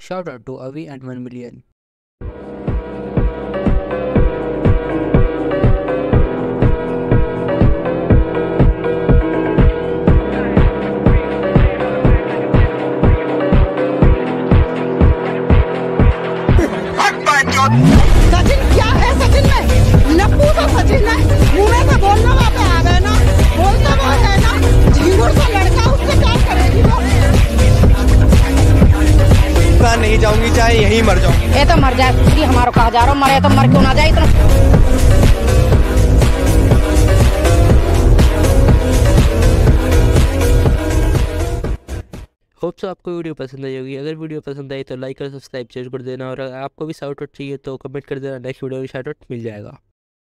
Shout out to Avi and 1 million. Sachin क्या है? सचिन में नप्पू तो सचिन है, मुंह में से बोलना वहाँ पे आ गए ना, बोलता वो है ना, झिंगुर सा लड़का, उससे क्या करेगी वो? मैं नहीं जाऊंगी, चाहे यहीं मर जाऊंगी। ये तो मर जाए, हमारा कहा जा रहा हूँ, मरे तो मर क्यों ना जाए इतना। होप सो आपको वीडियो पसंद आई होगी। अगर वीडियो पसंद आई तो लाइक और सब्सक्राइब जरूर कर देना, और अगर आपको भी शाउट आउट चाहिए तो कमेंट कर देना, नेक्स्ट वीडियो में शाउट आउट मिल जाएगा।